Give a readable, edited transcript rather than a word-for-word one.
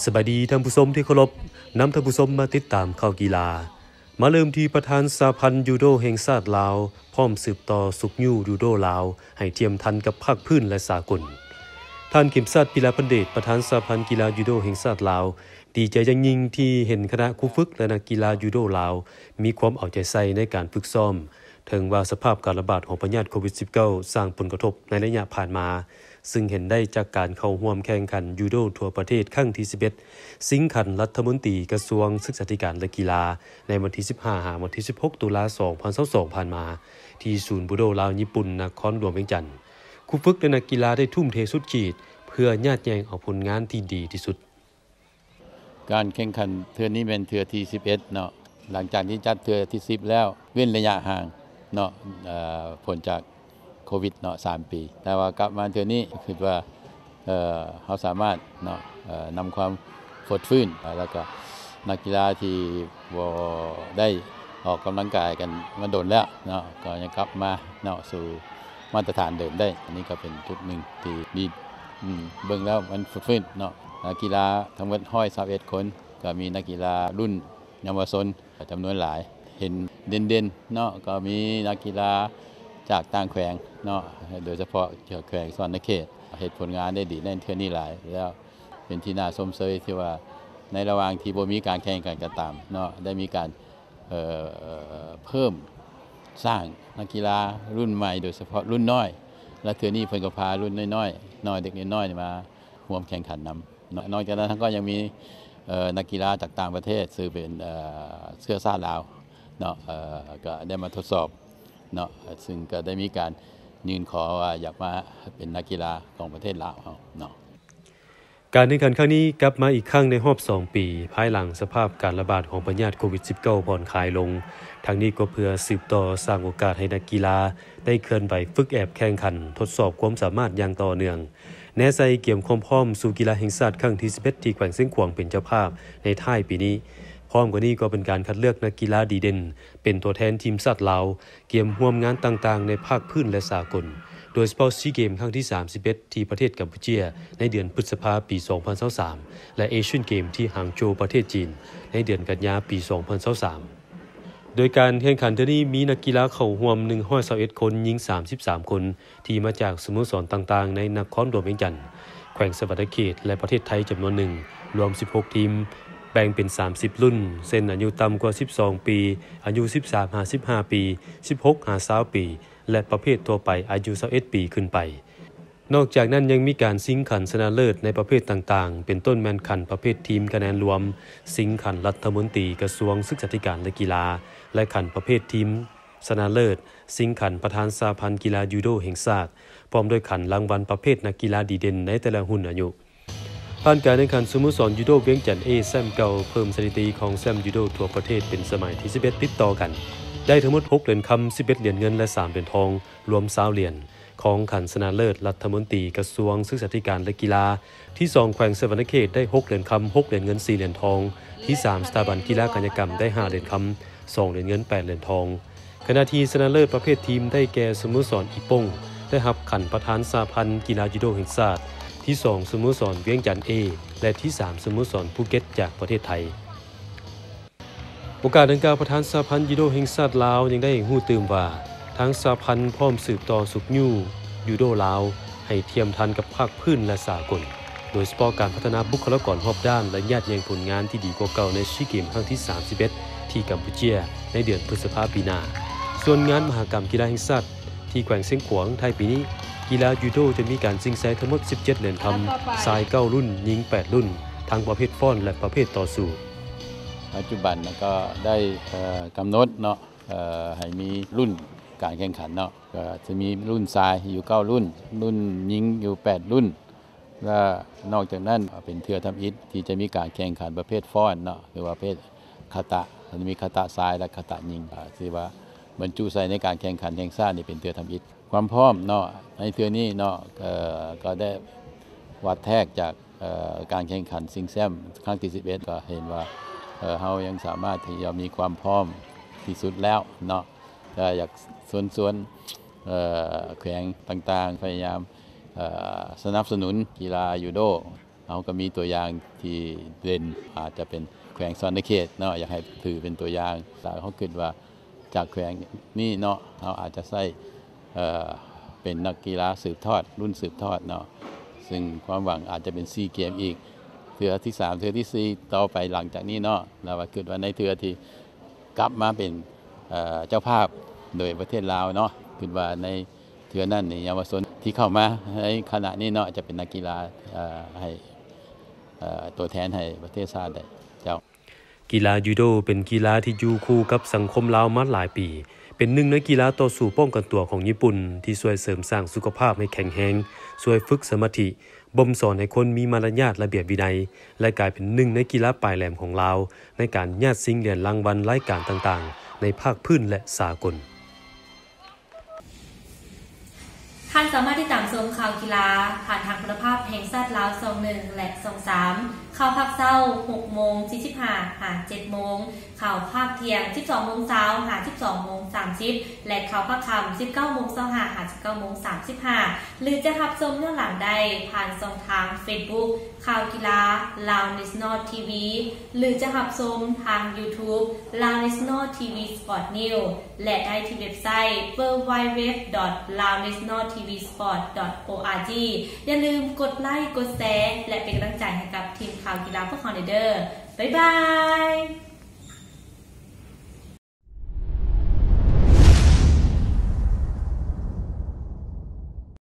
สวัสดีท่านผู้ชมที่เคารพนำท่านผู้ชมมาติดตามข่าวกีฬามาเริ่มที่ประธานสหพันธ์ยูโดแห่งชาติลาวพร้อมสืบต่อสุขยูยูโดลาวให้เทียมทันกับภาคพื้นและสากลท่านเข็มศักดิ์ ปิลาพันเดชประธานสหพันธ์กีฬายูโดแห่งชาติลาวดีใจอย่างยิ่งที่เห็นคณะครูฝึกและนักกีฬายูโดลาวมีความเอาใจใส่ในการฝึกซ้อมถึงว่าสภาพการระบาดของพยาธิโควิด -19 สร้างผลกระทบในระยะผ่านมาซึ่งเห็นได้จากการเข้าร่วมแข่งขันยูโดทั่วประเทศครั้งที่11สิงขันรัฐมนตรีกระทรวงศึกษาธิการและกีฬาในวันที่15 ถึงวันที่16 ตุลาคม 2022ผ่านมาที่ศูนย์บูโดลาวญี่ปุ่นนครหลวงเวียงจันทน์ครูฝึกและนักกีฬาได้ทุ่มเทสุดขีดเพื่อญาติแยงเอาผลงานที่ดีที่สุดการแข่งขันเทือนี้เป็นเทือที่11เนาะหลังจากที่จัดเทือที่10แล้วเว้นระยะห่างเนาะผลจากโควิดเนาะ3 ปีแต่ว่ากลับมาเทือนี้คิดว่าเขาสามารถเนาะนำความฟดฟื้นแล้วก็นักกีฬาที่บ่ได้ออกกำลังกายกันมาโดนแล้วเนาะก็ยังกลับมาเนาะสู่มาตรฐานเดิมได้อันนี้ก็เป็นจุดหนึ่งที่ดีเบิ่งแล้วมันฟดฟื้นเนาะนักกีฬาทั้งหมด121 คนก็มีนักกีฬารุ่นเยาวชนจำนวนหลายเห็นเด่นๆเนาะก็มีนักกีฬาจากต่างแขวงเนาะโดยเฉพาะแขวงสวรรณเขตเฮ็ดผลงานได้ดีในเทื่อนี้หลายแล้วเป็นที่น่าชมเชยที่ว่าในระหว่างที่บ่มีการแข่งขันก็ตามเนาะได้มีการเพิ่มสร้างนักกีฬารุ่นใหม่โดยเฉพาะรุ่นน้อยและเทื่อนี้เพิ่นก็พารุ่นน้อยเด็กน้อยมาร่วมแข่งขันนำนอกจากนั้นก็ยังมีนักกีฬาจากต่างประเทศซึ่งเป็นเชื้อชาติลาวเนาะก็ได้มาทดสอบเนาะซึ่งก็ได้มีการยื่นขอว่าอยากมาเป็นนักกีฬาของประเทศลาวเนาะการแข่งขันครั้งนี้กลับมาอีกครั้งในรอบ2 ปีภายหลังสภาพการระบาดของพยาธิโควิด -19 ผ่อนคลายลงทั้งนี้ก็เพื่อสืบต่อสร้างโอกาสให้นักกีฬาได้เคลื่อนไหวฝึกแอบแข่งขันทดสอบความสามารถอย่างต่อเนื่องแน่ใจเกี่ยมความพร้อมสู่กีฬาแห่งชาติครั้งที่11ที่แขวงเส้นขวางเป็นเจ้าภาพในท้ายปีนี้พร้อมกว่านี้ก็เป็นการคัดเลือกนักกีฬาดีเด่นเป็นตัวแทนทีมชาติลาวเกี่ยมร่วมงานต่างๆในภาคพื้นและสากลโดยเฉพาะซีเกมครั้งที่31ที่ประเทศกัมพูชาในเดือนพฤษภาคมปี2023และเอเชียนเกมที่หางโจวประเทศจีนในเดือนกันยายนปี2023โดยการแข่งขันนี้มีนักกีฬาเข้าร่วม121 คนหญิง33 คนที่มาจากสโมสรต่างๆในนครหลวงเวียงจันทน์แขวงสวรรณเขตและประเทศไทยจำนวนหนึ่งรวม16 ทีมแบ่งเป็น30 รุ่นเส้นอายุต่ำกว่า12 ปีอายุ13-15 ปี16-20 ปีและประเภททั่วไปอายุ21 ปีขึ้นไปนอกจากนั้นยังมีการชิงขันชนะเลิศในประเภทต่างๆเป็นต้นแมนขันประเภททีมคะแนนรวมชิงขันรัฐมนตรีกระทรวงศึกษาธิการและกีฬาและขันประเภททีมชนะเลิศชิงขันประธานสหพันธ์กีฬายูโดแห่งชาติพร้อมด้วยขันรางวัลประเภทนักกีฬาดีเด่นในแต่ละรุ่นอายุผ่านการแข่งขันสโมสรยูโดเวียงจันทน์แชมป์เก่าเพิ่มสถิติของแชมป์ยูโดทั่วประเทศเป็นสมัยที่11ติดต่อกันได้ทั้งหมด6 เหรียญคำ11 เหรียญเงินและ3 เหรียญทองรวม20 เหรียญของขันชนะเลิศรัฐมนตรีกระทรวงศึกษาธิการและกีฬาที่2แขวงสวรรณเขตได้6 เหรียญคำ6 เหรียญเงิน4 เหรียญทองที่3สถาบันกีฬากายกรรมได้5 เหรียญคำ2 เหรียญเงิน8 เหรียญทองขณะที่ชนะเลิศประเภททีมได้แก่สโมสรอีป้งได้รับขันประธานสหพันธ์กีฬายูโดแห่งชาติที่2สโมสรเวียงจันทน์ A และที่3สโมสรภูเก็ตจากประเทศไทยโอกาสดังกล่าวประธานสหพันธ์ยูโดแห่งชาติลาวยังได้ฮู้ตื่มว่าทางสหพันธ์พร้อมสืบต่อสุขยูโดลาวให้เทียมทันกับภาคพื้นและสากลโดยเฉพาะการพัฒนาบุคลากรรอบด้านและญาติแยงผลงานที่ดีกว่าเก่าในซีเกมครั้งที่31ที่กัมพูชาในเดือนพฤษภาคมปีหน้าส่วนงานมหกรรมกีฬาแห่งชาติที่แขวงเส้นขวางไทยปีนี้กีฬายูโดจะมีการชิงชัยทั้งหมด17 เหรียญทองชาย9 รุ่นหญิง8 รุ่นทั้งประเภทฟ้อนและประเภทต่อสู้ปัจจุบันก็ได้กำหนดเนาะให้มีรุ่นการแข่งขันเนาะก็จะมีรุ่นชายอยู่9 รุ่นรุ่นหญิงอยู่8 รุ่นและนอกจากนั้นเป็นเทือทำอิฐที่จะมีการแข่งขันประเภทฟ้อนเนาะหรือว่าประเภทคาตะจะมีคาตะชายและคาตะหญิงที่ว่าบรรจุใส่ในการแข่งขันแห่งชาตินี่เป็นเทือทำอิฐความพร้อมเนาะในเทือนี้เนาะก็ได้วัดแทกจากการแข่งขันชิงแชมป์ครั้งที่11ก็เห็นว่าเฮายังสามารถที่จะมีความพร้อมที่สุดแล้วเนาะถ้าอยากส่วนแขวงต่างๆพยายามสนับสนุนกีฬายูโดเอาก็มีตัวอย่างที่เล่นอาจจะเป็นแขวงศรีสะเกษเนาะอยากให้ถือเป็นตัวอย่างแต่เขาคิดว่าจากแขวงนี้เนาะเราอาจจะใช้เป็นนักกีฬาสืบทอดรุ่นสืบทอดเนาะซึ่งความหวังอาจจะเป็นซีเกมอีกเทื่อที่3เทื่อที่4ต่อไปหลังจากนี้เนาะเราคิดว่าในเทื่อที่กลับมาเป็นเจ้าภาพโดยประเทศลาวเนาะคิดว่าในเทื่อนั้นในเยาวชนที่เข้ามาในขณะนี้เนาะจะเป็นนักกีฬาให้ตัวแทนให้ประเทศชาติได้เจ้ากีฬายูโดเป็นกีฬาที่อยู่คู่กับสังคมลาวมาหลายปีเป็นหนึ่งในกีฬาต่อสู้ป้องกันตัวของญี่ปุ่นที่ช่วยเสริมสร้างสุขภาพให้แข็งแรงช่วยฝึกสมาธิบ่มสอนให้คนมีมารยาทระเบียบวินัยและกลายเป็นหนึ่งในกีฬาปลายแหลมของลาวในการญาติชิงเหรียญรางวัลรายการต่างๆในภาคพื้นและสากลท่านสามารถติดตามชมข่าวกีฬาผ่านทางคุณภาพแห่งชาติลาว21และ23ข่าวภาคเช้า 6:45 หา 7:00 ข่าวภาคเที่ยง 12:20 หา 12:30 และข่าวภาคค่ำ 19:25 หา 19:35 หรือจะรับชมย้อนหลังได้ผ่านช่องทาง Facebook ข่าวกีฬา Lao National TV หรือจะรับชมทาง YouTube Lao National TV Sport News และได้ที่เว็บไซต์ www.laonationaltvsport.org อย่าลืมกดไลค์กดแชร์และเป็นกำลังใจให้กับทีมข่าวกีฬาพวกเราเด้อบ๊ายบาย